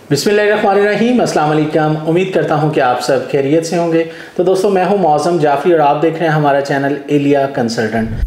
बिस्मिल्लाहिर्रहमानिर्रहीम, अस्सलाम वालेकुम। उम्मीद करता हूँ कि आप सब खैरियत से होंगे। तो दोस्तों, मैं हूँ मौज़म जाफ़री और आप देख रहे हैं हमारा चैनल एलिया कंसल्टेंट।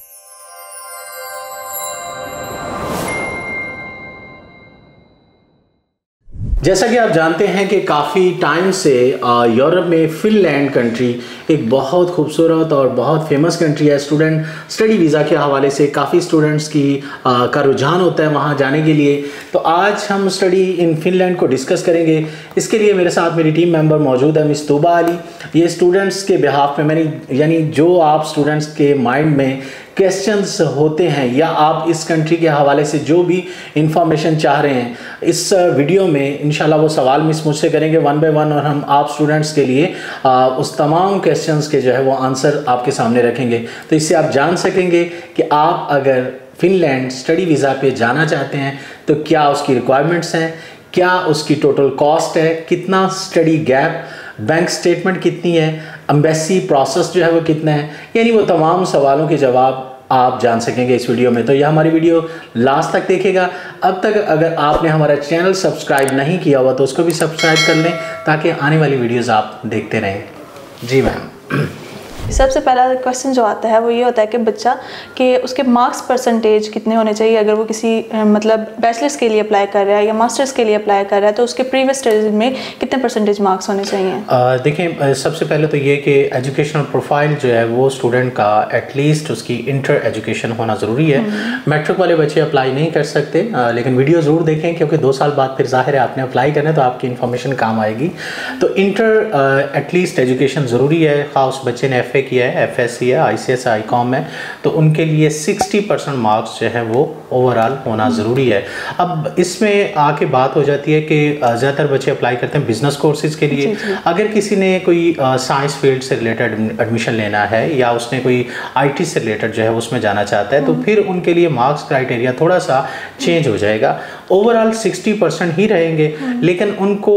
जैसा कि आप जानते हैं कि काफ़ी टाइम से यूरोप में फ़िनलैंड कंट्री एक बहुत खूबसूरत और बहुत फेमस कंट्री है। स्टडी वीज़ा के हवाले से काफ़ी स्टूडेंट्स का रुझान होता है वहाँ जाने के लिए। तो आज हम स्टडी इन फ़िनलैंड को डिस्कस करेंगे। इसके लिए मेरे साथ मेरी टीम मेंबर मौजूद है, मिस तोबा अली। ये स्टूडेंट्स के बिहाफ में यानी जो आप स्टूडेंट्स के माइंड में क्वेश्चंस होते हैं या आप इस कंट्री के हवाले से जो भी इंफॉर्मेशन चाह रहे हैं, इस वीडियो में इंशाल्लाह वो सवाल मिस मुझसे करेंगे वन बाय वन, और हम आप स्टूडेंट्स के लिए उस तमाम क्वेश्चंस के जो है वो आंसर आपके सामने रखेंगे। तो इससे आप जान सकेंगे कि आप अगर फ़िनलैंड स्टडी वीज़ा पे जाना चाहते हैं तो क्या उसकी रिक्वायरमेंट्स हैं, क्या उसकी टोटल कॉस्ट है, कितना स्टडी गैप, बैंक स्टेटमेंट कितनी है, एम्बेसी प्रोसेस जो है वो कितना है, यानी वो तमाम सवालों के जवाब आप जान सकेंगे इस वीडियो में। तो यह हमारी वीडियो लास्ट तक देखेगा। अब तक अगर आपने हमारा चैनल सब्सक्राइब नहीं किया हुआ तो उसको भी सब्सक्राइब कर लें ताकि आने वाली वीडियोस आप देखते रहें। जी मैम। सबसे पहला क्वेश्चन जो आता है वो ये होता है कि बच्चा के उसके मार्क्स परसेंटेज कितने होने चाहिए अगर वो किसी मतलब बैचलर्स के लिए अप्लाई कर रहा है या मास्टर्स के लिए अप्लाई कर रहा है, तो उसके प्रीवियस स्टडीज में कितने परसेंटेज मार्क्स होने चाहिए? देखें, सबसे पहले तो ये कि एजुकेशनल प्रोफाइल जो है वो स्टूडेंट का एटलीस्ट उसकी इंटर एजुकेशन होना ज़रूरी है। मैट्रिक वाले बच्चे अप्लाई नहीं कर सकते, लेकिन वीडियो ज़रूर देखें क्योंकि 2 साल बाद फिर ज़ाहिर है आपने अप्लाई करना है तो आपकी इन्फॉर्मेशन काम आएगी। तो इंटर एटलीस्ट एजुकेशन ज़रूरी है। ख़ास बच्चे ने किया है, FSC है, ICS है, ICOM है, तो उनके लिए 60% मार्क्स जो है वो ओवरऑल होना ज़रूरी है। अब इसमें आके बात हो जाती है कि ज़्यादातर बच्चे अप्लाई करते हैं बिजनेस कोर्सेज के लिए। अगर किसी ने कोई साइंस फील्ड से रिलेटेड एडमिशन लेना है या उसने कोई IT से रिलेटेड जो है उसमें जाना चाहता है तो फिर उनके लिए मार्क्स क्राइटेरिया थोड़ा सा चेंज हो जाएगा। ओवरऑल 60% ही रहेंगे, लेकिन उनको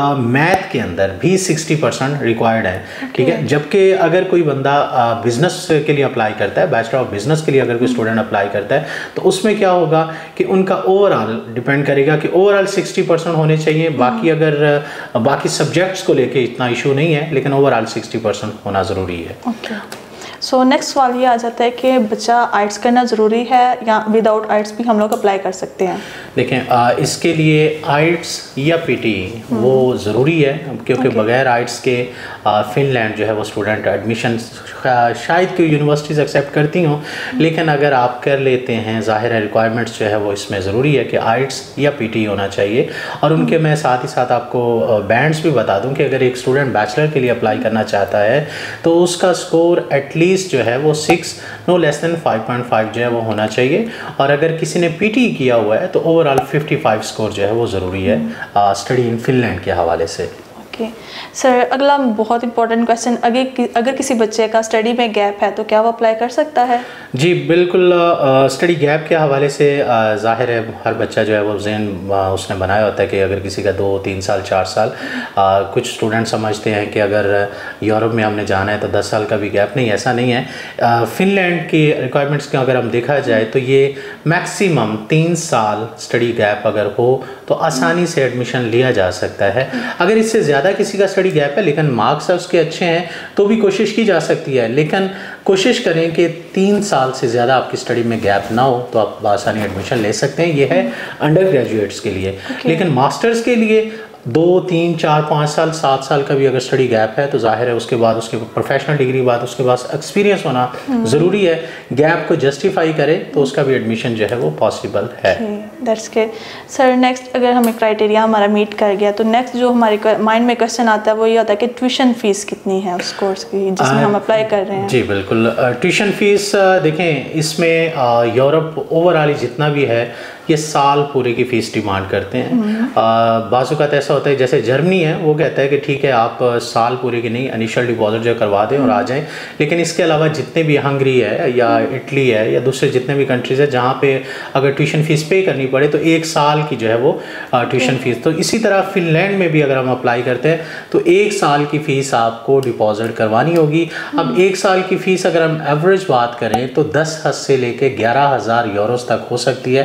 मैथ के अंदर भी 60% रिक्वायर्ड है, ठीक है। जबकि अगर कोई बंदा बिजनेस के लिए अप्लाई करता है, बैचलर ऑफ बिजनेस के लिए अगर कोई स्टूडेंट अप्लाई करता है तो उसमें क्या होगा कि उनका ओवरऑल डिपेंड करेगा कि ओवरऑल 60% होने चाहिए। बाकी अगर बाकी सब्जेक्ट्स को लेके इतना इशू नहीं है, लेकिन ओवरऑल 60% होना ज़रूरी है। सो नेक्स्ट सवाल ये आ जाता है कि बच्चा आइट्स करना ज़रूरी है या विदाउट आइट्स भी हम लोग अप्लाई कर सकते हैं? देखें, इसके लिए आइट्स या PT वो ज़रूरी है, क्योंकि बगैर आइट्स के फ़िनलैंड जो है वो स्टूडेंट एडमिशन शायद कोई यूनिवर्सिटीज़ एक्सेप्ट करती हों, लेकिन अगर आप कर लेते हैं ज़ाहिर है रिक्वायरमेंट्स जो है वो इसमें ज़रूरी है कि आइट्स या PT होना चाहिए। और उनके मैं साथ ही साथ आपको बैंड्स भी बता दूं कि अगर एक स्टूडेंट बैचलर के लिए अप्लाई करना चाहता है तो उसका स्कोर एटलीस्ट जो है वो 6 नो लेस देन 5.5 जो है वो होना चाहिए। और अगर किसी ने PT किया हुआ है तो ओवरऑल 55 स्कोर जो है वो ज़रूरी है स्टडी इन फ़िनलैंड के हवाले से। ओके सर, अगला बहुत इंपॉर्टेंट क्वेश्चन, अगर किसी बच्चे का स्टडी में गैप है तो क्या वो अप्लाई कर सकता है? जी बिल्कुल। स्टडी गैप के हवाले से ज़ाहिर है हर बच्चा जो है वो ज़हन उसने बनाया होता है कि अगर किसी का 2-3 साल 4 साल, कुछ स्टूडेंट समझते हैं कि अगर यूरोप में हमने जाना है तो 10 साल का भी गैप नहीं, ऐसा नहीं है। फ़िनलैंड की रिक्वायरमेंट्स के अगर हम देखा जाए तो ये मैक्सिमम 3 साल स्टडी गैप अगर हो तो आसानी से एडमिशन लिया जा सकता है। अगर इससे ज़्यादा किसी का स्टडी गैप है लेकिन मार्क्स उसके अच्छे हैं तो भी कोशिश की जा सकती है, लेकिन कोशिश करें कि 3 साल से ज़्यादा आपकी स्टडी में गैप ना हो तो आप आसानी एडमिशन ले सकते हैं। ये है अंडर ग्रेजुएट्स के लिए। लेकिन मास्टर्स के लिए 2, 3, 4, 5 साल, 7 साल का भी अगर स्टडी गैप है तो जाहिर है उसके बाद उसके प्रोफेशनल डिग्री बाद उसके पास एक्सपीरियंस होना ज़रूरी है। गैप को जस्टिफाई करे तो उसका भी एडमिशन जो है वो पॉसिबल है। दैट्स के सर, नेक्स्ट अगर हमें क्राइटेरिया हमारा मीट कर गया तो नेक्स्ट जो हमारे माइंड में क्वेश्चन आता है वो ये होता है कि ट्यूशन फ़ीस कितनी है उस कोर्स की जिसमें हम अप्लाई कर रहे हैं? जी बिल्कुल। ट्यूशन फ़ीस देखें, इसमें यूरोप ओवरऑल जितना भी है ये साल पूरे की फ़ीस डिमांड करते हैं। बाज़-औक़ात ऐसा होता है, जैसे जर्मनी है वो कहता है कि ठीक है आप साल पूरे की नहीं इनिशियल डिपॉजिट जो करवा दें और आ जाएं, लेकिन इसके अलावा जितने भी हंगरी है या इटली है या दूसरे जितने भी कंट्रीज़ है जहाँ पे अगर ट्यूशन फ़ीस पे करनी पड़े तो 1 साल की जो है वो ट्यूशन फ़ीस। तो इसी तरह फ़िनलैंड में भी अगर हम अप्लाई करते हैं तो 1 साल की फ़ीस आपको डिपॉजिट करवानी होगी। अब 1 साल की फ़ीस अगर हम एवरेज बात करें तो 10 से लेके 11,000 यूरोस तक हो सकती है,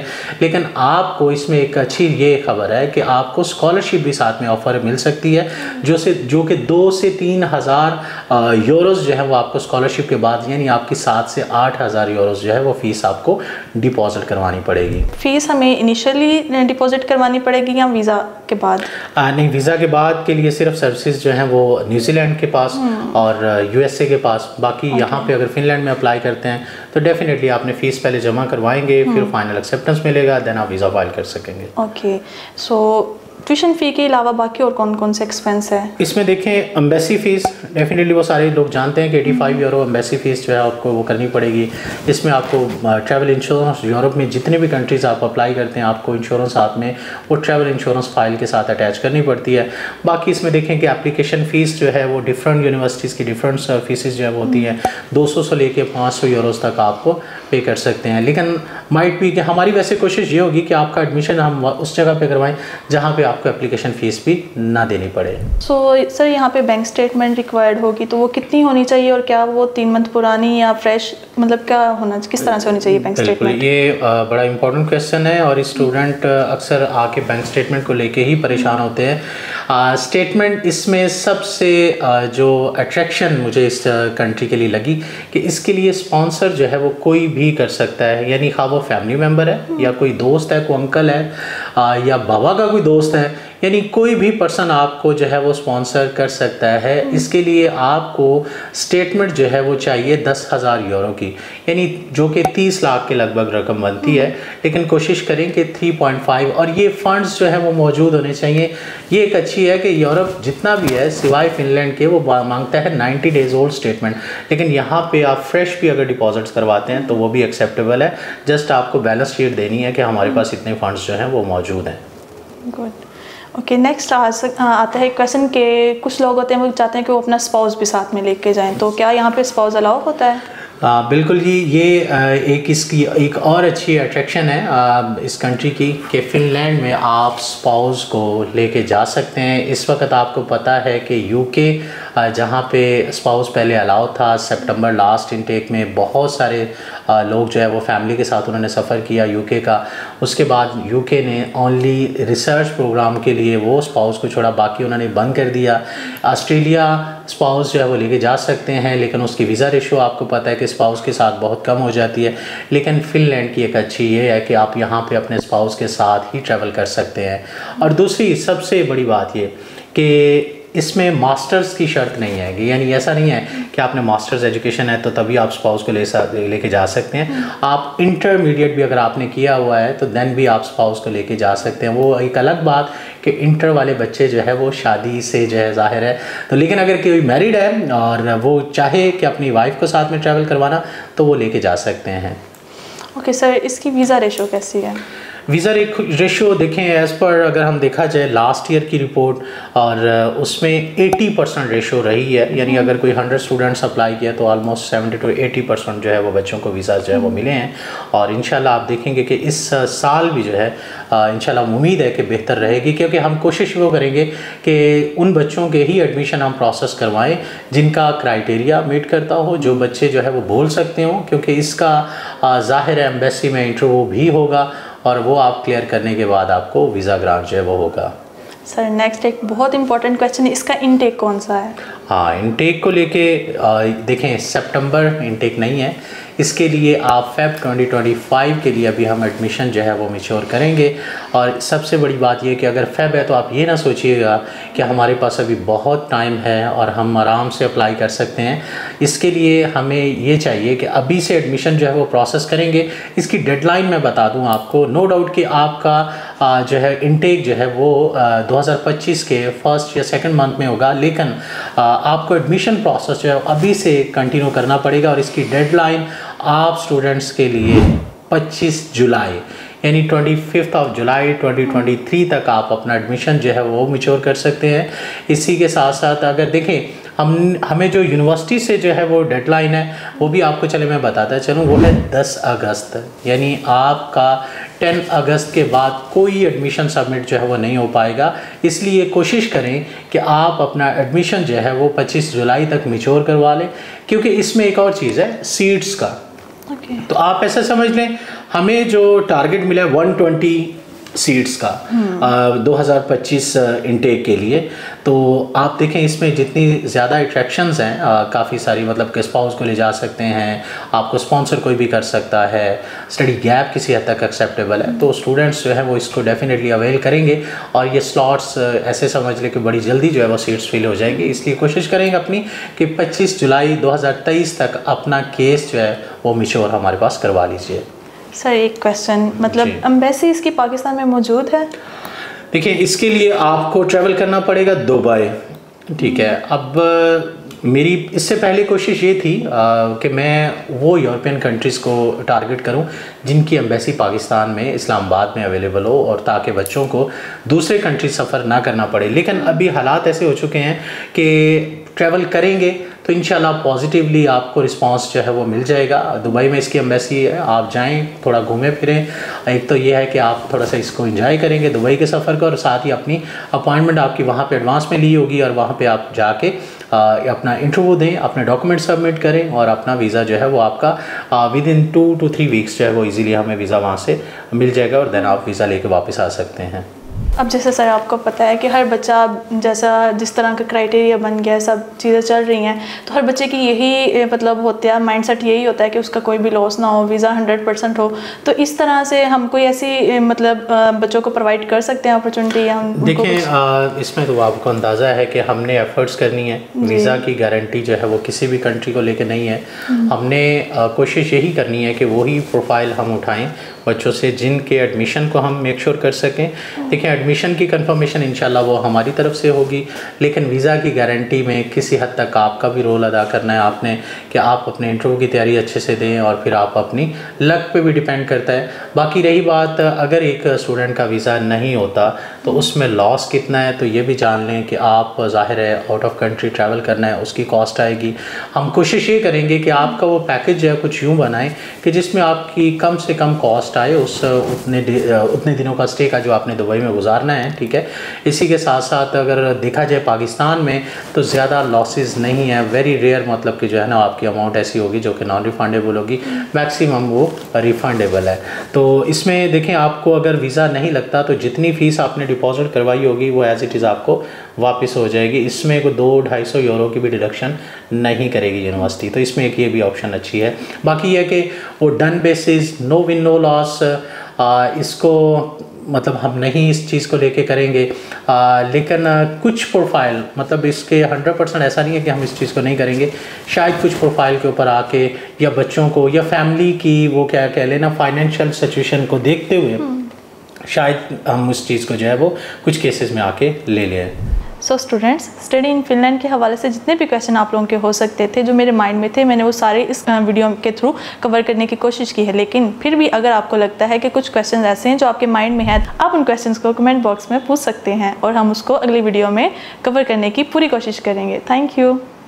लेकिन आपको इसमें एक अच्छी ये खबर है कि आपको स्कॉलरशिप भी साथ में ऑफर मिल सकती है, जो कि 2 से 3 हज़ार यूरोज़ जो है वो आपको स्कॉलरशिप के बाद, यानी आपकी 7 से 8 हज़ार यूरोज़ जो है वो फ़ीस आपको डिपॉजिट करवानी पड़ेगी। फ़ीस हमें इनिशियली डिपॉजिट करवानी पड़ेगी या वीज़ा के बाद? नहीं, वीज़ा के बाद के लिए सिर्फ सर्विसेज जो हैं वो न्यूजीलैंड के पास और यूएसए के पास। बाकी यहाँ पे अगर फिनलैंड में अप्लाई करते हैं तो डेफिनेटली आपने फ़ीस पहले जमा करवाएंगे, फिर फाइनल एक्सेप्टेंस मिलेगा, देन आप वीज़ा फाइल कर सकेंगे। ओके, सो ट्यूशन फ़ी के अलावा बाकी और कौन कौन से एक्सपेंस है इसमें? देखें, एम्बेसी फ़ीस डेफिनेटली वो सारे लोग जानते हैं कि 85 यूरो एम्बेसी फ़ीस जो है आपको वो करनी पड़ेगी। इसमें आपको ट्रैवल इंश्योरेंस, यूरोप में जितने भी कंट्रीज़ आप अप्लाई करते हैं आपको इंश्योरेंस साथ में वो ट्रैवल इंश्योरेंस फाइल के साथ अटैच करनी पड़ती है। बाकी इसमें देखें कि एप्लीकेशन फ़ीस जो है वो डिफरेंट यूनिवर्सिटीज़ की डिफरेंट फ़ीसेस जो है वो होती हैं, 200 से लेके 500 यूरोज़ तक आपको पे कर सकते हैं। लेकिन माइट भी कि हमारी वैसे कोशिश ये होगी कि आपका एडमिशन हम उस जगह पे करवाएं जहाँ पे आपको एप्लीकेशन फ़ीस भी ना देनी पड़े। सो सर, यहाँ पे बैंक स्टेटमेंट रिक्वायर्ड होगी तो वो कितनी होनी चाहिए और क्या वो 3 मंथ पुरानी या फ्रेश, मतलब क्या होना, किस तरह से होनी चाहिए बैंक स्टेटमेंट? ये बड़ा इंपॉर्टेंट क्वेश्चन है और स्टूडेंट अक्सर आके बैंक स्टेटमेंट को लेके ही परेशान होते हैं। स्टेटमेंट इसमें सबसे जो अट्रैक्शन मुझे इस कंट्री के लिए लगी कि इसके लिए स्पॉन्सर जो है वो कोई भी कर सकता है, यानी खा वो फैमिली मेम्बर है या कोई दोस्त है, कोई अंकल है या बाबा का कोई दोस्त है, यानी कोई भी पर्सन आपको जो है वो स्पॉन्सर कर सकता है। इसके लिए आपको स्टेटमेंट जो है वो चाहिए 10,000 यूरो की, यानी जो कि 30 लाख के लगभग रकम बनती है। लेकिन कोशिश करें कि 3.5 और ये फंड्स जो है वो मौजूद होने चाहिए। ये एक अच्छी है कि यूरोप जितना भी है सिवाय फिनलैंड के वो मांगता है 90 डेज ओल्ड स्टेटमेंट, लेकिन यहाँ पे आप फ्रेश भी अगर डिपॉजिट्स करवाते हैं तो वो भी एक्सेप्टेबल है। जस्ट आपको बैलेंस शीट देनी है कि हमारे पास इतने फंड्स जो हैं वो मौजूद हैं। गुड। ओके, नेक्स्ट आता है क्वेश्चन के कुछ लोग होते हैं वो चाहते हैं कि वो अपना स्पाउस भी साथ में लेके जाएं, तो क्या यहाँ पे स्पाउस अलाउ होता है? बिल्कुल जी, ये इसकी एक और अच्छी अट्रैक्शन है इस कंट्री की कि फ़िनलैंड में आप स्पाउस को लेके जा सकते हैं। इस वक्त आपको पता है कि यूके जहाँ पे स्पाउस पहले अलाउ था, सितंबर लास्ट इनटेक में बहुत सारे लोग जो है वो फैमिली के साथ उन्होंने सफ़र किया यूके का। उसके बाद यूके ने ओनली रिसर्च प्रोग्राम के लिए वो स्पाउस को छोड़ा, बाकी उन्होंने बंद कर दिया। ऑस्ट्रेलिया स्पाउस जो है वो लेके जा सकते हैं, लेकिन उसकी वीज़ा रेशो आपको पता है कि स्पाउस के साथ बहुत कम हो जाती है। लेकिन फिनलैंड की एक अच्छी ये है कि आप यहाँ पे अपने स्पाउस के साथ ही ट्रैवल कर सकते हैं। और दूसरी सबसे बड़ी बात ये कि इसमें मास्टर्स की शर्त नहीं है, यानी ऐसा नहीं है कि आपने मास्टर्स एजुकेशन है तो तभी आप स्पाउस को लेके जा सकते हैं। आप इंटरमीडिएट भी अगर आपने किया हुआ है तो देन भी आप स्पाउस को लेके जा सकते हैं। वो एक अलग बात कि इंटर वाले बच्चे जो है वो शादी से जो है ज़ाहिर है तो, लेकिन अगर कोई मैरिड है और वो चाहे कि अपनी वाइफ को साथ में ट्रैवल करवाना तो वो लेके जा सकते हैं। ओके सर, इसकी वीज़ा रेशो कैसी है? वीज़ा रेशो देखें एज़ पर अगर हम देखा जाए लास्ट ईयर की रिपोर्ट और उसमें 80% रेशो रही है, यानी अगर कोई 100 स्टूडेंट्स अप्लाई किया तो ऑलमोस्ट 70 to 80% जो है वो बच्चों को वीज़ा जो है वो मिले हैं। और इंशाल्लाह आप देखेंगे कि इस साल भी जो है इंशाल्लाह उम्मीद है कि बेहतर रहेगी, क्योंकि हम कोशिश वो करेंगे कि उन बच्चों के ही एडमिशन हम प्रोसेस करवाएं जिनका क्राइटेरिया मीट करता हो, जो बच्चे जो है वो बोल सकते हों, क्योंकि इसका ज़ाहिर है एम्बेसी में इंटरव्यू भी होगा और वो आप क्लियर करने के बाद आपको वीज़ा ग्रांट जो है वो होगा। सर नेक्स्ट एक बहुत इंपॉर्टेंट क्वेश्चन है, इसका इनटेक कौन सा है? हाँ, इनटेक को लेके देखें सितंबर इनटेक नहीं है, इसके लिए आप फेब 2025 के लिए अभी हम एडमिशन जो है वो मैच्योर करेंगे। और सबसे बड़ी बात ये कि अगर फेब है तो आप ये ना सोचिएगा कि हमारे पास अभी बहुत टाइम है और हम आराम से अप्लाई कर सकते हैं। इसके लिए हमें ये चाहिए कि अभी से एडमिशन जो है वो प्रोसेस करेंगे। इसकी डेडलाइन मैं बता दूं आपको, नो डाउट कि आपका जो है इनटेक जो है वो 2025 के फर्स्ट या सेकंड मंथ में होगा, लेकिन आपको एडमिशन प्रोसेस जो है अभी से कंटिन्यू करना पड़ेगा। और इसकी डेडलाइन आप स्टूडेंट्स के लिए 25 जुलाई यानी 25 जुलाई 2023 तक आप अपना एडमिशन जो है वो मैच्योर कर सकते हैं। इसी के साथ साथ अगर देखें हमें जो यूनिवर्सिटी से जो है वो डेडलाइन है वो भी आपको चले मैं बताता चलूँ, वो है 10 अगस्त, यानी आपका 10 अगस्त के बाद कोई एडमिशन सबमिट जो है वो नहीं हो पाएगा। इसलिए कोशिश करें कि आप अपना एडमिशन जो है वो 25 जुलाई तक मैच्योर करवा लें, क्योंकि इसमें एक और चीज़ है सीट्स का। तो आप ऐसा समझ लें हमें जो टारगेट मिला है 120 सीट्स का 2025 इनटेक के लिए। तो आप देखें इसमें जितनी ज़्यादा अट्रैक्शंस हैं, काफ़ी सारी, मतलब कि स्पाउस को ले जा सकते हैं, आपको स्पॉन्सर कोई भी कर सकता है, स्टडी गैप किसी हद तक एक्सेप्टेबल है, तो स्टूडेंट्स जो है वो इसको डेफिनेटली अवेल करेंगे और ये स्लॉट्स ऐसे समझ लें कि बड़ी जल्दी जो है वो सीट्स फिल हो जाएंगी। इसलिए कोशिश करेंगे अपनी कि 25 जुलाई 2023 तक अपना केस जो है वो मिश्योर हमारे पास करवा लीजिए। सर एक क्वेश्चन, मतलब एम्बेसी इसकी पाकिस्तान में मौजूद है? देखिए इसके लिए आपको ट्रैवल करना पड़ेगा दुबई, ठीक है। अब मेरी इससे पहले कोशिश ये थी कि मैं वो यूरोपियन कंट्रीज़ को टारगेट करूं जिनकी एम्बेसी पाकिस्तान में इस्लामाबाद में अवेलेबल हो, और ताकि बच्चों को दूसरे कंट्री सफ़र ना करना पड़े। लेकिन अभी हालात ऐसे हो चुके हैं कि ट्रैवल करेंगे तो इंशाल्लाह पॉजिटिवली आपको रिस्पांस जो है वो मिल जाएगा। दुबई में इसकी एम्बेसी है, आप जाएं, थोड़ा घूमें फिरें। एक तो ये है कि आप थोड़ा सा इसको एंजॉय करेंगे दुबई के सफ़र को, और साथ ही अपनी अपॉइंटमेंट आपकी वहाँ पे एडवांस में ली होगी, और वहाँ पे आप जाके अपना इंटरव्यू दें, अपने डॉक्यूमेंट सबमिट करें, और अपना वीज़ा जो है वो आपका विद इन 2 to 3 वीक्स जो है वो इजीली हमें वीज़ा वहाँ से मिल जाएगा, और देन आप वीज़ा लेके वापस आ सकते हैं। अब जैसे सर आपको पता है कि हर बच्चा जैसा जिस तरह का क्राइटेरिया बन गया है, सब चीज़ें चल रही हैं, तो हर बच्चे की यही मतलब होता है, माइंडसेट यही होता है कि उसका कोई भी लॉस ना हो, वीज़ा 100% हो। तो इस तरह से हम कोई ऐसी मतलब बच्चों को प्रोवाइड कर सकते हैं अपॉर्चुनिटी, या हम देखें इसमें तो आपको अंदाज़ा है कि हमने एफ़र्ट्स करनी है। वीज़ा की गारंटी जो है वो किसी भी कंट्री को लेकर नहीं है। हमने कोशिश यही करनी है कि वही प्रोफाइल हम उठाएँ बच्चों से जिनके एडमिशन को हम मेक श्योर कर सकें। देखिए एडमिशन की कंफर्मेशन इंशाल्लाह वो हमारी तरफ से होगी, लेकिन वीज़ा की गारंटी में किसी हद तक आपका भी रोल अदा करना है आपने, कि आप अपने इंटरव्यू की तैयारी अच्छे से दें, और फिर आप अपनी लक पे भी डिपेंड करता है। बाकी रही बात, अगर एक स्टूडेंट का वीज़ा नहीं होता तो उसमें लॉस कितना है, तो ये भी जान लें कि आप ज़ाहिर है आउट ऑफ कंट्री ट्रैवल करना है, उसकी कॉस्ट आएगी। हम कोशिश ये करेंगे कि आपका वो पैकेज जो है कुछ यूँ बनाएं कि जिसमें आपकी कम से कम कॉस्ट आए उस उतने दिनों का स्टे का जो आपने दुबई में गुजारना है, ठीक है। इसी के साथ साथ अगर देखा जाए पाकिस्तान में तो ज़्यादा लॉसेस नहीं है, वेरी रेयर, मतलब कि जो है ना आपकी अमाउंट ऐसी होगी जो कि नॉन रिफंडेबल होगी, मैक्सिमम वो रिफंडेबल है। तो इसमें देखें आपको अगर वीज़ा नहीं लगता तो जितनी फ़ीस आपने डिपॉजिट करवाई होगी वो एज इट इज़ आपको वापस हो जाएगी। इसमें कोई 200-250 यूरो की भी डिडक्शन नहीं करेगी यूनिवर्सिटी, तो इसमें एक ये भी ऑप्शन अच्छी है। बाकी यह कि वो done basis, no win no loss, इसको मतलब हम नहीं इस चीज़ को लेके करेंगे, लेकिन कुछ प्रोफाइल, मतलब इसके 100% ऐसा नहीं है कि हम इस चीज़ को नहीं करेंगे। शायद कुछ प्रोफाइल के ऊपर आके, या बच्चों को या फैमिली की वो क्या कह लेना फाइनेंशियल सिचुएशन को देखते हुए शायद हम उस चीज़ को जो है वो कुछ केसेस में आके ले लें। So students, study in Finland के हवाले से जितने भी क्वेश्चन आप लोगों के हो सकते थे, जो मेरे माइंड में थे, मैंने वो सारे इस वीडियो के थ्रू कवर करने की कोशिश की है। लेकिन फिर भी अगर आपको लगता है कि कुछ क्वेश्चन ऐसे हैं जो आपके माइंड में हैं, आप उन क्वेश्चंस को कमेंट बॉक्स में पूछ सकते हैं और हम उसको अगली वीडियो में कवर करने की पूरी कोशिश करेंगे। Thank you.